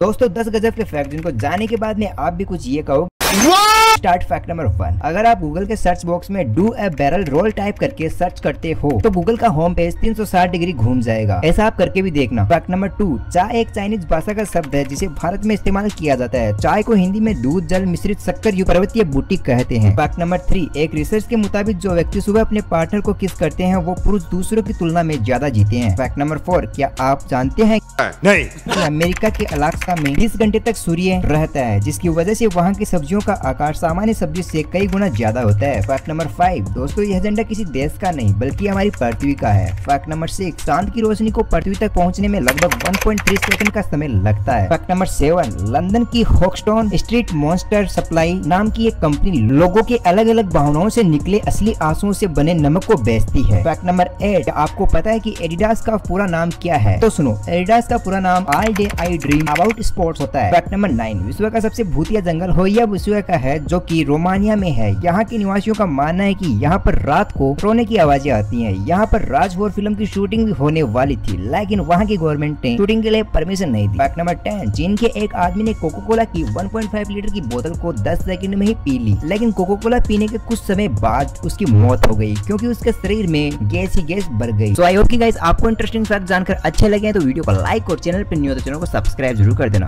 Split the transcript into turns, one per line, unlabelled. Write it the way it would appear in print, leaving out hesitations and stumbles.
दोस्तों 10 गजब के फैक्ट जिनको जानने के बाद में आप भी कुछ ये कहो। Start fact number 1। अगर आप गूगल के सर्च बॉक्स में do a barrel roll type करके सर्च करते हो तो गूगल का होम पेज 360 डिग्री घूम जाएगा। ऐसा आप करके भी देखना। Fact number 2। चाय एक चाइनीज भाषा का शब्द है जिसे भारत में इस्तेमाल किया जाता है। चाय को हिंदी में दूध जल मिश्रित शक्कर युक्त पर्वतीय बूटी कहते हैं। Fact number 3। एक रिसर्च के मुताबिक जो व्यक्ति सुबह अपने पार्टनर को किस करते हैं वो पुरुष दूसरों की तुलना में ज्यादा जीते हैं। Fact number 4। क्या आप जानते हैं नहीं कि अमेरिका के अलास्का में 20 घंटे तक सूर्य रहता है जिसकी वजह से वहाँ की सब्जियों का आकार सामान्य सब्जी से कई गुना ज्यादा होता है। Fact number 5। दोस्तों यह झंडा किसी देश का नहीं बल्कि हमारी पृथ्वी का है। Fact number 6। चांद की रोशनी को पृथ्वी तक पहुंचने में लगभग 1.3 सेकंड का समय लगता है। Fact number 7। लंदन की हॉकस्टोन स्ट्रीट मॉन्स्टर सप्लाई नाम की एक कंपनी लोगों के अलग अलग भावनाओं से निकले असली आंसुओं से बने नमक को बेचती है। Fact number 8। आपको पता है कि एडिडास का पूरा नाम क्या है? तो सुनो, एडिडास का पूरा नाम all day I dream about sports होता है। Fact number 9। विश्व का सबसे भूतिया जंगल होया विश्व का है जो कि रोमानिया में है। यहाँ के निवासियों का मानना है कि यहाँ पर रात को रोने की आवाजें आती हैं। यहाँ पर राज 4 फिल्म की शूटिंग भी होने वाली थी लेकिन वहाँ की गवर्नमेंट ने शूटिंग के लिए परमिशन नहीं दी। Fact number 10। चीन के एक आदमी ने कोको कोला की 1.5 लीटर की बोतल को 10 सेकंड में ही पी ली लेकिन कोको कोला पीने के कुछ समय बाद उसकी मौत हो गई क्योंकि उसके शरीर में गैस ही गैस बढ़ गई। सो आई होप कि गाइस आपको इंटरेस्टिंग फैक्ट जानकर अच्छे लगे तो वीडियो को लाइक और चैनल पर न्यू हो तो चैनल को सब्सक्राइब जरूर कर देना।